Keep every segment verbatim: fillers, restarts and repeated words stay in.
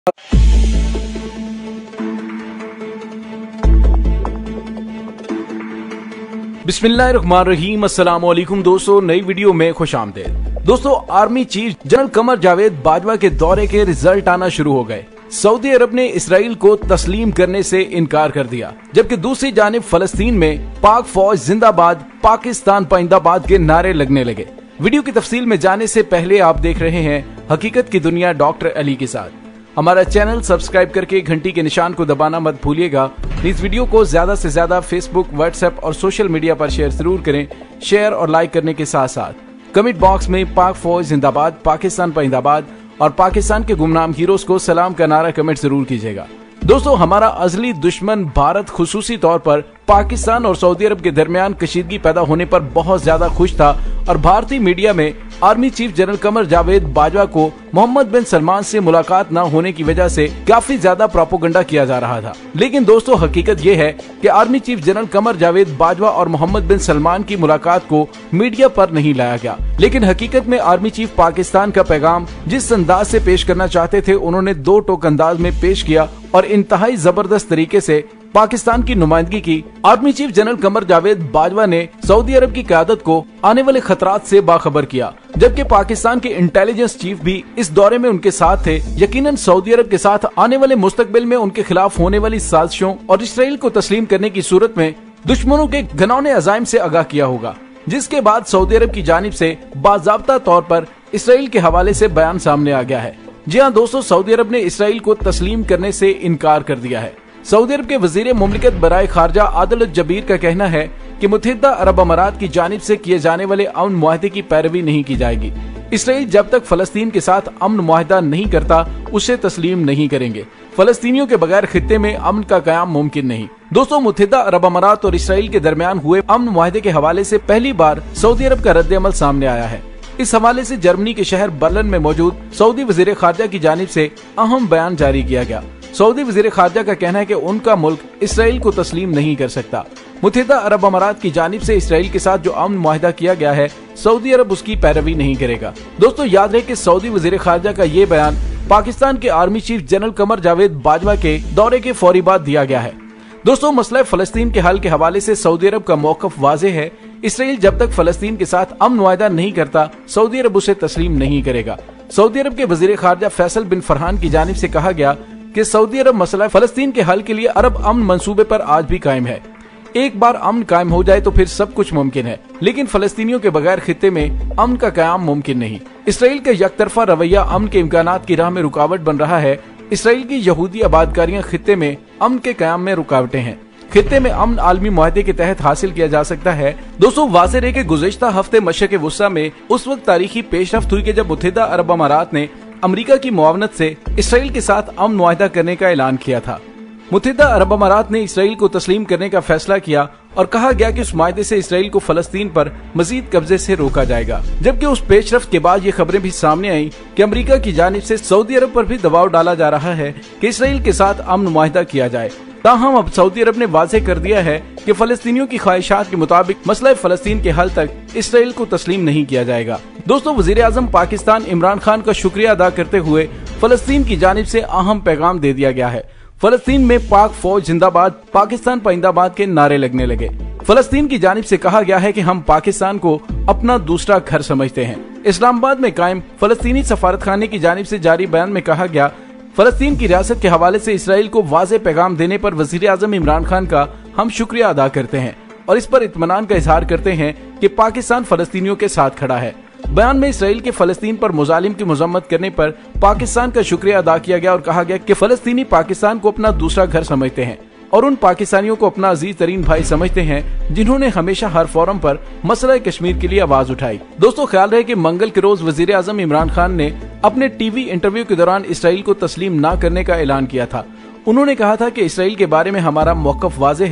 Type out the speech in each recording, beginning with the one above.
बिस्मिल्लाहिर्रहमानिर्रहीम। अस्सलाम वालेकुम दोस्तों, नई वीडियो में खुश आमदीद। दोस्तों, army chief general Qamar Javed Bajwa के दौरे के रिजल्ट आना शुरू हो गए। सऊदी अरब ने इसराइल को तस्लीम करने से इनकार कर दिया, जबकि दूसरी जानिब फलस्तीन में पाक फौज जिंदाबाद, पाकिस्तान पाइंदाबाद के नारे लगने लगे। वीडियो की तफसील में जाने से पहले आप देख रहे हैं हकीकत की दुनिया डॉक्टर अली के साथ। हमारा चैनल सब्सक्राइब करके घंटी के निशान को दबाना मत भूलिएगा। इस वीडियो को ज्यादा से ज्यादा फेसबुक, व्हाट्सएप और सोशल मीडिया पर शेयर जरूर करें। शेयर और लाइक करने के साथ साथ कमेंट बॉक्स में पाक फौज जिंदाबाद, पाकिस्तान पाइंदाबाद और पाकिस्तान के गुमनाम हीरोज को सलाम का नारा कमेंट जरूर कीजिएगा। दोस्तों, हमारा अजली दुश्मन भारत खुसूसी तौर पर पाकिस्तान और सऊदी अरब के दरमियान कशीदगी पैदा होने पर बहुत ज्यादा खुश था और भारतीय मीडिया में army chief general Qamar Javed Bajwa को मोहम्मद बिन सलमान से मुलाकात न होने की वजह से काफी ज्यादा प्रोपोगंडा किया जा रहा था। लेकिन दोस्तों, हकीकत ये है कि army chief general Qamar Javed Bajwa और मोहम्मद बिन सलमान की मुलाकात को मीडिया पर नहीं लाया गया। लेकिन हकीकत में आर्मी चीफ पाकिस्तान का पैगाम जिस अंदाज से पेश करना चाहते थे, उन्होंने दो टोक अंदाज में पेश किया और इंतहाई जबरदस्त तरीके से पाकिस्तान की नुमाइंदगी की। Army chief general Qamar Javed Bajwa ने सऊदी अरब की क़यादत को आने वाले खतरात से बाखबर किया, जबकि पाकिस्तान के इंटेलिजेंस चीफ भी इस दौरे में उनके साथ थे। यकीनन सऊदी अरब के साथ आने वाले मुस्तकबिल में उनके खिलाफ होने वाली साजिशों और इसराइल को तस्लीम करने की सूरत में दुश्मनों के घिनौने अज़ाइम से आगाह किया होगा, जिसके बाद सऊदी अरब की जानिब से बाज़ाब्ता तौर पर इसराइल के हवाले से बयान सामने आ गया है। जी हाँ दोस्तों, सऊदी अरब ने इसराइल को तस्लीम करने से इनकार कर दिया है। सऊदी अरब के वजीर मुमलिकत बराए खारजा आदिल जबीर का कहना है कि मुत्तहिदा अरब अमारात की जानिब से किए जाने वाले अमन मुआहदे की पैरवी नहीं की जाएगी। इसराइल जब तक फलस्तीन के साथ अमन मुआहदा नहीं करता, उसे तस्लीम नहीं करेंगे। फलस्तीनियों के बगैर खित्ते में अमन का कयाम मुमकिन नहीं। दोस्तों, मुत्तहिदा अरब अमारात और इसराइल के दरमियान हुए अमन मुआहदे के हवाले से पहली बार सऊदी अरब का रद्द अमल सामने आया है। इस हवाले से जर्मनी के शहर बर्लिन में मौजूद सऊदी वजीर खारजा की जानिब से अहम बयान जारी किया गया। सऊदी वजीर खारजा का कहना है कि उनका मुल्क इसराइल को तस्लीम नहीं कर सकता। मुत्तहिदा अरब अमारात की जानिब से इसराइल के साथ जो अमन मुआहदा किया गया है, सऊदी अरब उसकी पैरवी नहीं करेगा। दोस्तों, याद रहे कि सऊदी वजीर खारजा का ये बयान पाकिस्तान के army chief general Qamar Javed Bajwa के दौरे के फौरी बाद दिया गया है। दोस्तों, मसला फलस्तीन के हल के हवाले से सऊदी अरब का मौक़िफ़ वाज़ेह है। इसराइल जब तक फलस्तीन के साथ अमन मुआहदा नहीं करता, सऊदी अरब उसे तस्लीम नहीं करेगा। सऊदी अरब के वजीर खारजा फैसल बिन फरहान की जानिब से कहा गया कि सऊदी अरब मसला फलस्तीन के हल के लिए अरब अमन मंसूबे पर आज भी कायम है। एक बार अमन कायम हो जाए तो फिर सब कुछ मुमकिन है, लेकिन फलस्तीनियों के बगैर खित्ते में अमन का कयाम मुमकिन नहीं। इसराइल का यकतरफा रवैया अमन के इम्कानात की राह में रुकावट बन रहा है। इसराइल की यहूदी आबादकारियां खित्ते में अमन के कयाम में रुकावटें हैं। खित्ते में अमन आलमी मुआहदे के तहत हासिल किया जा सकता है। दोस्तों, वाज़ेह है कि गुज़िश्ता हफ्ते मशरिक़ वुस्ता में उस वक्त तारीखी पेशरफ्त हुई कि जब मुत्तहिदा अरब अमारात ने अमेरिका की मुआवनत से इसराइल के साथ अमन मुआहदा करने का ऐलान किया था। मुत्तहिदा अरब अमारात ने इसराइल को तस्लीम करने का फैसला किया और कहा गया कि उस मुआहदे से इसराइल को फलस्तीन पर मजीद कब्जे से रोका जाएगा। जबकि उस पेशरफ्त के बाद ये खबरें भी सामने आई कि अमेरिका की जानिब से सऊदी अरब पर भी दबाव डाला जा रहा है कि इसराइल के साथ अमन मुआहदा किया जाए। ताहम अब सऊदी अरब ने वाज़ेह कर दिया है कि फलस्तीनियों की ख्वाहिशात के मुताबिक मसला फलस्तीन के हल तक इसराइल को तस्लीम नहीं किया जाएगा। दोस्तों, वजीर आजम पाकिस्तान इमरान खान का शुक्रिया अदा करते हुए फलस्तीन की जानिब से अहम पैगाम दे दिया गया है। फलस्तीन में पाक फौज जिंदाबाद, पाकिस्तान पाइंदाबाद के नारे लगने लगे। फलस्तीन की जानिब से कहा गया है कि हम पाकिस्तान को अपना दूसरा घर समझते हैं। इस्लामाबाद में कायम फलस्तीनी सफारत खाने की जानिब से जारी बयान में कहा गया, फलस्तीन की रियासत के हवाले से इसराइल को वाज़ेह पैगाम देने पर वजीर आजम इमरान खान का हम शुक्रिया अदा करते हैं और इस पर इत्मीनान का इजहार करते हैं कि पाकिस्तान फलस्तीनियों के साथ खड़ा है। बयान में इसराइल के फलस्तीन पर मुजालिम की मजम्मत करने पर पाकिस्तान का शुक्रिया अदा किया गया और कहा गया कि फलस्तीनी पाकिस्तान को अपना दूसरा घर समझते हैं और उन पाकिस्तानियों को अपना अजीज तरीन भाई समझते हैं जिन्होंने हमेशा हर फोरम पर मसला कश्मीर के लिए आवाज उठाई। दोस्तों, ख्याल रहे कि मंगल के रोज वजीर आजम इमरान खान ने अपने टीवी इंटरव्यू के दौरान इसराइल को तस्लीम न करने का ऐलान किया था। उन्होंने कहा था कि इसराइल के बारे में हमारा मौक़िफ़ वाज़ेह है,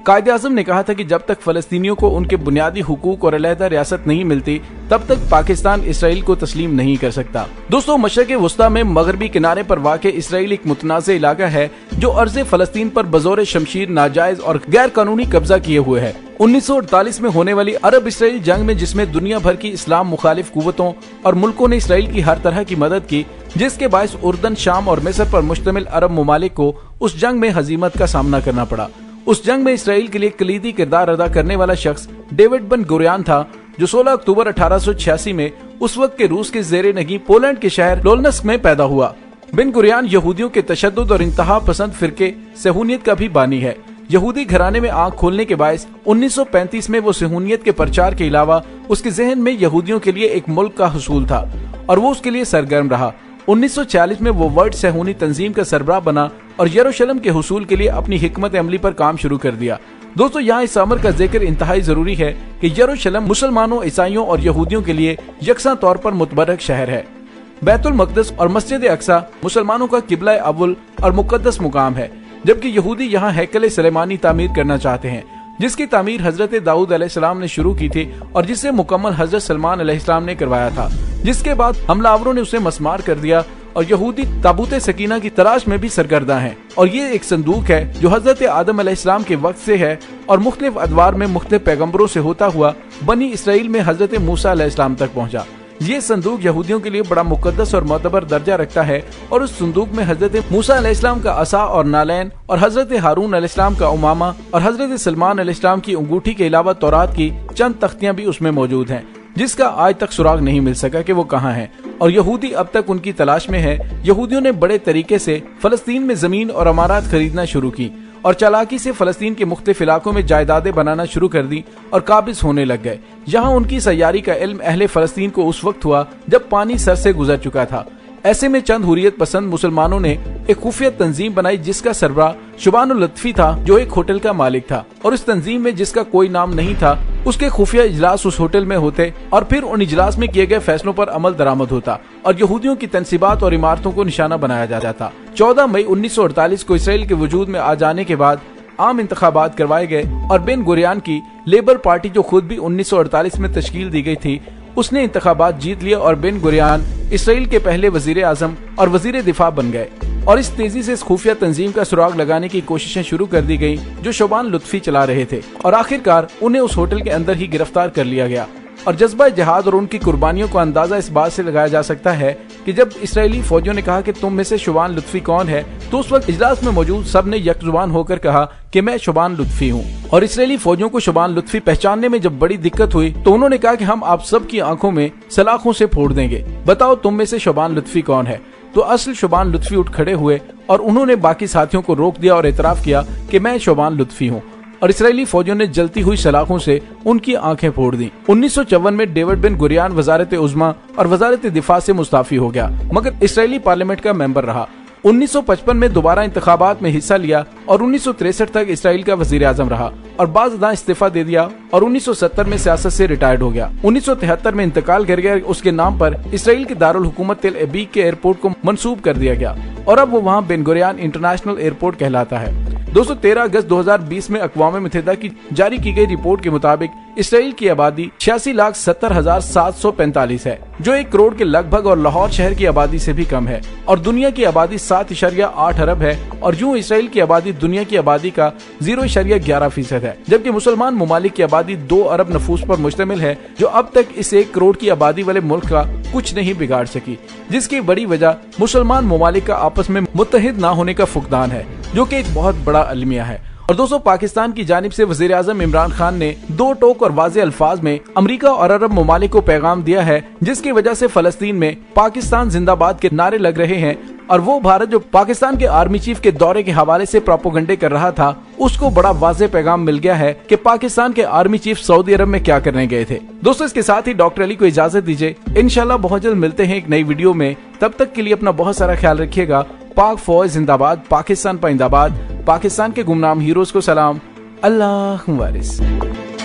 कायदे आज़म ने कहा था कि जब तक फलस्तीनियों को उनके बुनियादी हुकूक और अलहदा रियासत नहीं मिलती तब तक पाकिस्तान इसराइल को तस्लीम नहीं कर सकता। दोस्तों, मशरक़ वुस्ता में मगरबी किनारे पर वाक़ इसराइल एक मुतनाज़ इलाका है जो अर्ज़े फलस्तीन पर बज़ौर शमशीर नाजायज और गैर कानूनी कब्जा किए हुए है। उन्नीस सौ अड़तालीस में होने वाली अरब इसराइल जंग में, जिसमें दुनिया भर की इस्लाम मुखालिफ कुव्वतों और मुल्कों ने इसराइल की हर तरह की मदद की, जिसके बायस उर्दन, शाम और मिस्र पर मुश्तमिल अरब ममालिक को उस जंग में हजीमत का सामना करना पड़ा। उस जंग में इसराइल के लिए कलीदी किरदार अदा करने वाला शख्स डेविड बिन गुरियान था, जो सोलह अक्टूबर अठारह सौ छियासी में उस वक्त के रूस के जेरे नगी पोलैंड के शहर लोलनस्क में पैदा हुआ। बिन गुरियान यहूदियों के तशद्दुद और इंतहा पसंद फिरके सहूनियत का भी बानी है। यहूदी घराने में आंख खोलने के बायस उन्नीस सौ पैंतीस में वो सहूनियत के प्रचार के अलावा उसके जहन में यहूदियों के लिए एक मुल्क का हुसूल था और वो उसके लिए सरगर्म रहा। उन्नीस सौ चालीस में वो वर्ल्ड सहूनी तंजीम का सरबराह बना और यरूशलेम के हुसूल के लिए अपनी हिकमत अमली पर काम शुरू कर दिया। दोस्तों, यहाँ इस अमर का जिक्र इंतहाई जरूरी है कि यरूशलेम मुसलमानों, ईसाइयों और यहूदियों के लिए यकसा तौर पर मुतबरक शहर है। बैतुल मक़दस और मस्जिद अक्सा मुसलमानों का किबला अव्वल और मुकद्दस मुकाम है, जबकि यहूदी यहाँ हैकल सुलेमानी तामीर करना चाहते हैं, जिसकी तामीर हजरत दाऊद अलैहिस्सलाम ने शुरू की थी और जिसे मुकम्मल हजरत सलमान अलैहिस्सलाम ने करवाया था, जिसके बाद हमलावरों ने उसे मस्मार कर दिया और यहूदी ताबूत सकीना की तलाश में भी सरगर्दा हैं। और ये एक संदूक है जो हजरत आदम अलैहिस्सलाम के वक्त से है और मुख्तलिफ अदवार में मुख्तलिफ पैगम्बरों से होता हुआ बनी इसराइल में हजरत मूसा अलैहिस्सलाम तक पहुंचा। ये संदूक यहूदियों के लिए बड़ा मुकद्दस और मोतबर दर्जा रखता है और उस संदूक में हजरत मूसा अलैहिस्सलाम का असा और नालैन और हजरत हारून अलैहिस्सलाम का उमामा और हजरत सलमान अलैहिस्सलाम की अंगूठी के अलावा तौरात की चंद तख्तियां भी उसमें मौजूद हैं, जिसका आज तक सुराग नहीं मिल सका कि वो कहाँ हैं और यहूदी अब तक उनकी तलाश में है। यहूदियों ने बड़े तरीके से फलस्तीन में जमीन और अमारात खरीदना शुरू की और चालाकी से फलस्तीन के मुख्तलिफ इलाकों में जायदादें बनाना शुरू कर दी और काबिज होने लग गए। यहाँ उनकी सैयारी का इल्म अहले फलस्तीन को उस वक्त हुआ जब पानी सर से गुजर चुका था। ऐसे में चंद हुर्रियत पसंद मुसलमानों ने एक खुफिया तंजीम बनाई, जिसका सरबराह शुबानुल लत्फी था, जो एक होटल का मालिक था। और इस तंजीम में, जिसका कोई नाम नहीं था, उसके खुफिया इजलास उस होटल में होते और फिर उन इजलास में किए गए फैसलों पर अमल दरामद होता और यहूदियों की तनसीबात और इमारतों को निशाना बनाया जाता था। चौदह मई उन्नीस सौ अड़तालीस को इसराइल के वजूद में आ जाने के बाद आम इंतखाबात करवाए गए और बिन गुरियान की लेबर पार्टी, जो खुद भी उन्नीस सौ अड़तालीस में तश्कील दी गई थी, उसने इंतखाबात जीत लिया और बिन गुरियान इसराइल के पहले वजीर आजम और वजीर दिफा बन गए। और इस तेजी से इस खुफिया तंजीम का सुराग लगाने की कोशिशें शुरू कर दी गयी जो शुबान लुत्फी चला रहे थे और आखिरकार उन्हें उस होटल के अंदर ही गिरफ्तार कर लिया गया। और जज्बा जिहाद और उनकी कुर्बानियों को अंदाजा इस बात से लगाया जा सकता है कि जब इसराइली फौजियों ने कहा कि तुम में से शुबान लुत्फी कौन है, तो उस वक्त इजलास में मौजूद सब ने यकजुबान होकर कहा कि मैं शुबान लुत्फी हूँ। और इसराइली फौजियों को शुबान लुत्फी पहचानने में जब बड़ी दिक्कत हुई तो उन्होंने कहा कि हम आप सब की आंखों में सलाखों से फोड़ देंगे, बताओ तुम में से शुबान लुत्फी कौन है। तो असल शुबान लुत्फी उठ खड़े हुए और उन्होंने बाकी साथियों को रोक दिया और एतराफ किया कि मैं शुबान लुत्फी हूँ। और इसराइली फौजियों ने जलती हुई सलाखों से उनकी आंखें फोड़ दी। उन्नीस सौ चौवन में डेविड बिन गुरियान वजारत उज़्मा और वजारत दिफा से मुस्ताफी हो गया, मगर इसराइली पार्लियामेंट का मेंबर रहा। उन्नीस सौ पचपन में दोबारा इंतखाबात में हिस्सा लिया और उन्नीस सौ तिरसठ तक इसराइल का वजीर आजम रहा और बाज़ इस्तीफा दे दिया और उन्नीस सौ सत्तर में सियासत से रिटायर्ड हो गया। उन्नीस सौ तिहत्तर में इंतकाल कर गया। उसके नाम पर इसराइल के दारुल हुकूमत तेल अबीब के एयरपोर्ट को मंसूब कर दिया गया और अब वो वहाँ बिन गुरियान इंटरनेशनल एयरपोर्ट कहलाता है। दोस्तों, तेरह अगस्त दो हज़ार बीस में अक़वाम मुत्तहिदा की जारी की गई रिपोर्ट के मुताबिक इसराइल की आबादी छियासी लाख सत्तर हजार सात सौ पैंतालीस है, जो एक करोड़ के लगभग और लाहौर शहर की आबादी से भी कम है। और दुनिया की आबादी सात इशारिया आठ अरब है और यूं इसराइल की आबादी दुनिया की आबादी का जीरो इशारिया ग्यारह फीसद है, जबकि मुसलमान ममालिक की आबादी दो अरब नफूस पर मुश्तमिल है, जो अब तक इस एक करोड़ की आबादी वाले मुल्क का कुछ नहीं बिगाड़ सकी, जिसकी बड़ी वजह मुसलमान ममालिक का आपस में मुत्तहिद न होने का फुकदान है, जो कि एक बहुत बड़ा अलमिया है। और दोस्तों, पाकिस्तान की जानिब से वजीर आजम इमरान खान ने दो टोक और वाज़े अल्फाज में अमरीका और अरब ममालिक को पैगाम दिया है, जिसकी वजह से फलस्तीन में पाकिस्तान जिंदाबाद के नारे लग रहे हैं। और वो भारत जो पाकिस्तान के आर्मी चीफ के दौरे के हवाले से प्रोपोगंडे कर रहा था, उसको बड़ा वाज़े पैगाम मिल गया है कि पाकिस्तान के आर्मी चीफ सऊदी अरब में क्या करने गए थे। दोस्तों, इसके साथ ही डॉक्टर अली को इजाजत दीजिए। इंशाल्लाह बहुत जल्द मिलते हैं एक नई वीडियो में। तब तक के लिए अपना बहुत सारा ख्याल रखिएगा। पाक फौज जिंदाबाद, पाकिस्तान पाइंदाबाद, पाकिस्तान के गुमनाम हीरोज को सलाम। अल्लाह वारिस।